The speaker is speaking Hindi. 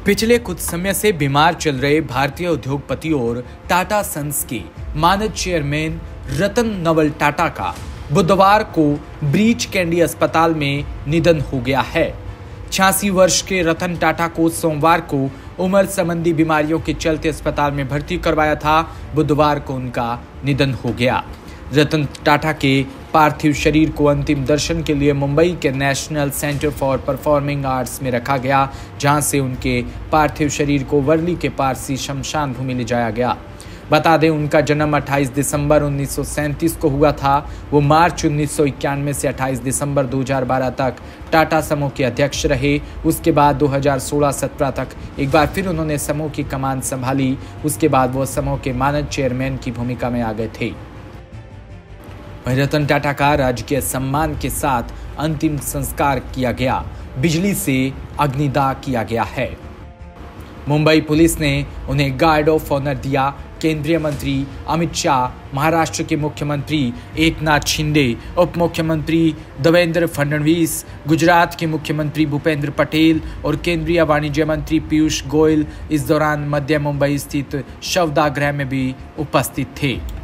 पिछले कुछ समय से बीमार चल रहे भारतीय उद्योगपति और टाटा सन्स के मानद चेयरमैन रतन नवल टाटा का बुधवार को ब्रीच कैंडी अस्पताल में निधन हो गया है। 86 वर्ष के रतन टाटा को सोमवार को उम्र संबंधी बीमारियों के चलते अस्पताल में भर्ती करवाया था। बुधवार को उनका निधन हो गया। रतन टाटा के पार्थिव शरीर को अंतिम दर्शन के लिए मुंबई के national centre for performing arts में रखा गया, जहां से उनके पार्थिव शरीर को वर्ली के पारसी शमशान भूमि ले जाया गया। बता दें, उनका जन्म 28 दिसंबर 1937 को हुआ था। वो मार्च 1991 से 28 दिसंबर 2012 तक टाटा समूह के अध्यक्ष रहे। उसके बाद 2016-17 तक एक बार फिर उन्होंने समूह की कमान संभाली। उसके बाद वो समूह के मानद चेयरमैन की भूमिका में आ गए थे। रतन टाटा का राजकीय सम्मान के साथ अंतिम संस्कार किया गया। बिजली से अग्निदाह किया गया है। मुंबई पुलिस ने उन्हें गार्ड ऑफ ऑनर दिया। केंद्रीय मंत्री अमित शाह, महाराष्ट्र के मुख्यमंत्री एकनाथ शिंदे, उप मुख्यमंत्री देवेंद्र फडणवीस, गुजरात के मुख्यमंत्री भूपेंद्र पटेल और केंद्रीय वाणिज्य मंत्री पीयूष गोयल इस दौरान मध्य मुंबई स्थित शवदाह गृह में भी उपस्थित थे।